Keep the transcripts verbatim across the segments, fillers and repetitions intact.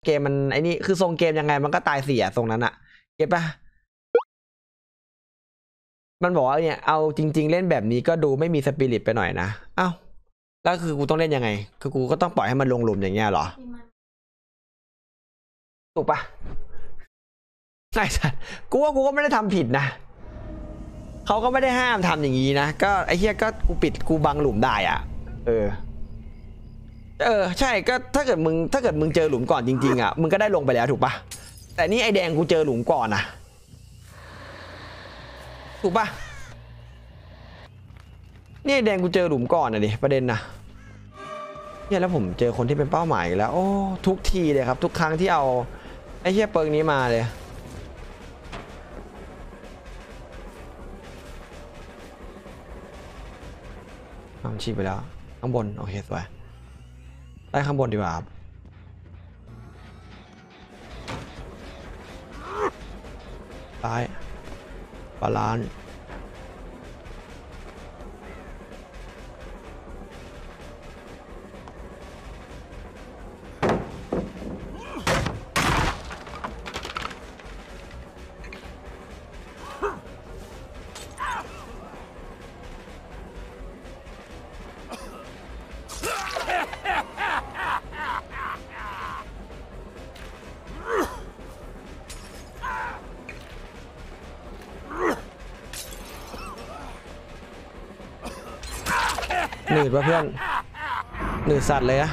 เกมมันไอ้นี่คือทรงเกมยังไงมันก็ตายเสียทรงนั้นอะเก็ตปะมันบอกว่าเนี่ยเอาจริงๆเล่นแบบนี้ก็ดูไม่มีสปิริตไปหน่อยนะเอ้าแล้วคือกูต้องเล่นยังไงคือกูก็ต้องปล่อยให้มันลงหลุมอย่างเงี้ยเหรอถูกปะไอ้สัสกูว่ากูก็ไม่ได้ทำผิดนะเขาก็ไม่ได้ห้ามทำอย่างนี้นะก็ไอ้เหี้ยก็กูปิดกูบังหลุมได้อ่ะเออเออใช่ก็ถ้าเกิดมึงถ้าเกิดมึงเจอหลุมก่อนจริงๆอ่ะมึงก็ได้ลงไปแล้วถูกปะแต่นี่ไอแดงกูเจอหลุมก่อนนะถูกปะนี่ไอแดงกูเจอหลุมก่อนนะดิประเด็นนะเนี่ยแล้วผมเจอคนที่เป็นเป้าหมายแล้วโอ้ทุกทีเลยครับทุกครั้งที่เอาไอ้เหี้ยเปิงนี้มาเลยทำชีพไปแล้วข้างบนโอเคสวยได้ข้างบนดีกว่าซ้ายบาลานซ์หนืดวะเพื่อนหนืดสัตว์เลยอะ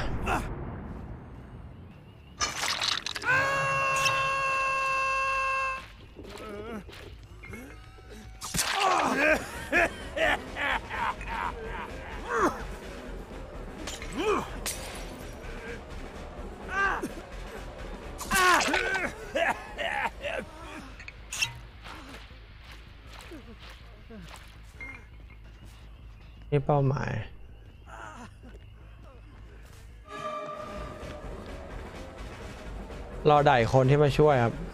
นี่เป้าหมายรอได้คนที่มาช่วยครับ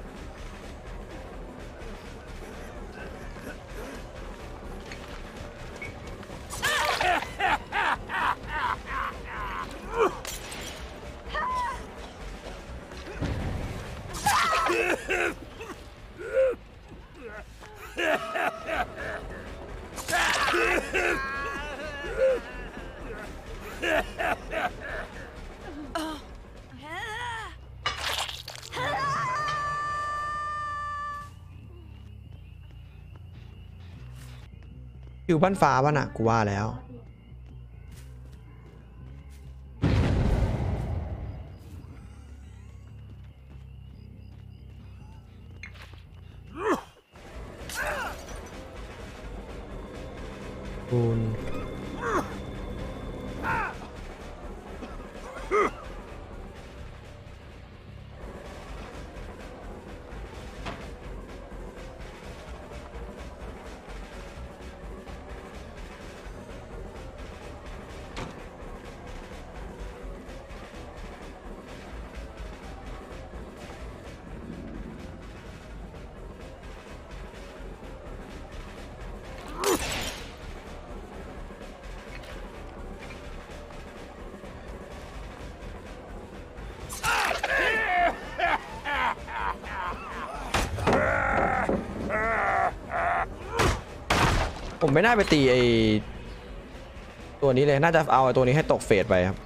อยู่บ้านฟ้าป่ะน่ะกูว่าแล้วคูณผมไม่น่าไปตีไอตัวนี้เลยน่าจะเอาไอตัวนี้ให้ตกเฟสไปครับ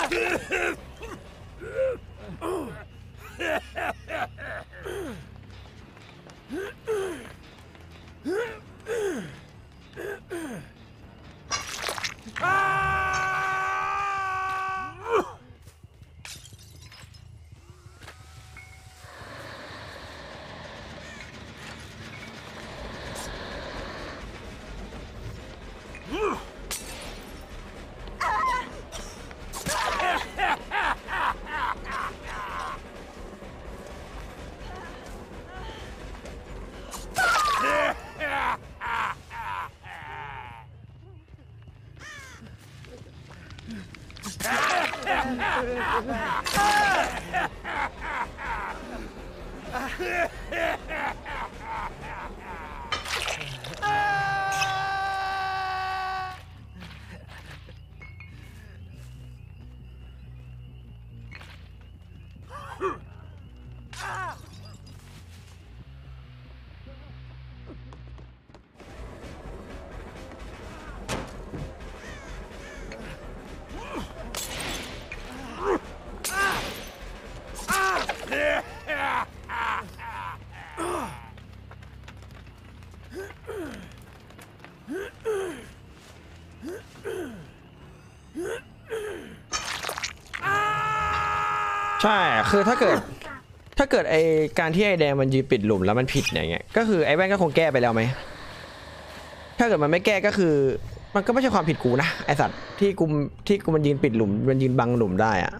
ใช่คือถ้าเกิดถ้าเกิดไอการที่ไอแดงมันยืนปิดหลุมแล้วมันผิดอย่างเงี้ยก็คือไอแว่นก็คงแก้ไปแล้วไหมถ้าเกิดมันไม่แก้ก็คือมันก็ไม่ใช่ความผิดกูนะไอสัตว์ที่กูที่กูมันยืนปิดหลุมมันยืนบังหลุมได้อะ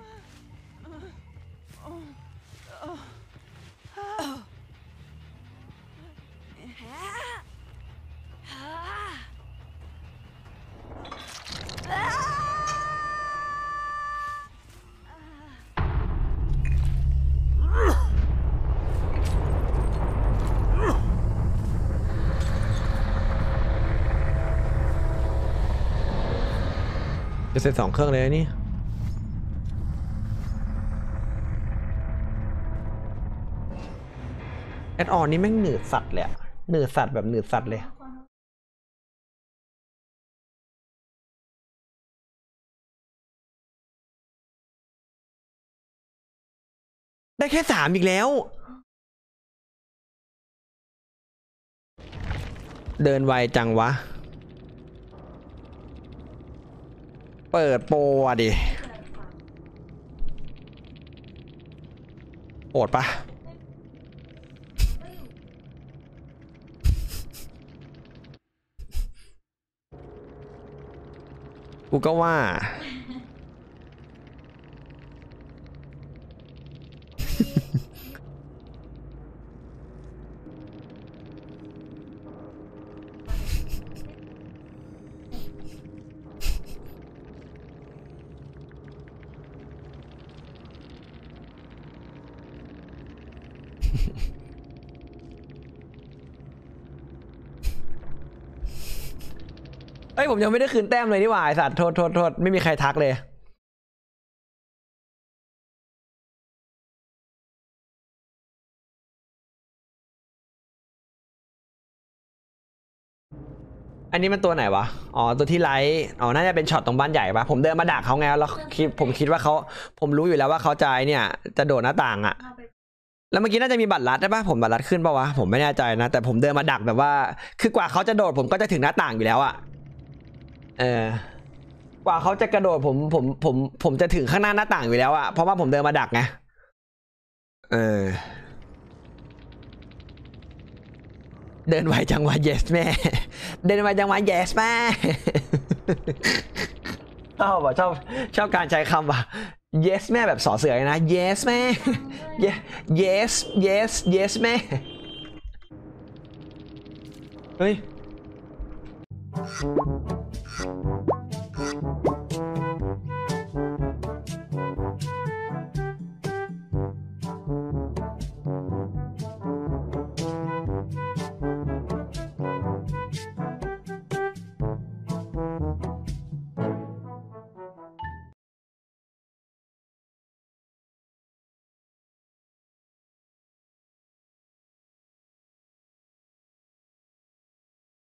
จะเสร็จสองเครื่องเลยนี่แอดออนนี่แม่งหนืดสัตว์เลยหนืดสัตว์แบบหนืดสัตว์เลยได้แค่สามอีกแล้วเดินไวจังวะเปิดโปรอ่ะดิโอดปะกูก็ว่าเอ้ยผมยังไม่ได้คืนแต้มเลยนี่หว่าไอสัตว์โทษโทษโทษไม่มีใครทักเลยอันนี้มันตัวไหนวะอ๋อตัวที่ไลท์อ๋อน่าจะเป็นช็อตตรงบ้านใหญ่ปะผมเดินมาดักเขาไงแล้วคิดผมคิดว่าเขาผมรู้อยู่แล้วว่าเขาจะเนี่ยจะโดดหน้าต่างอะแล้วเมื่อกี้น่าจะมีบัตรลัดได้ปะผมบัตรลัดขึ้นปะวะผมไม่แน่ใจนะแต่ผมเดินมาดักแบบว่าคือกว่าเขาจะโดดผมก็จะถึงหน้าต่างอยู่แล้วอะเออกว่าเขาจะกระโดดผมผมผมผมจะถึงข้างหน้าหน้าต่างอยู่แล้วอะเพราะว่าผมเดินมาดักไงเออเดินไวจังวะ yes แม่เดินไวจังวะ yes แม่ชอบว่ะชอบชอบการใช้คำว่ะ yes แม่แบบสอเสือนะ yes แม่ yes yes yes แม่เฮ้ย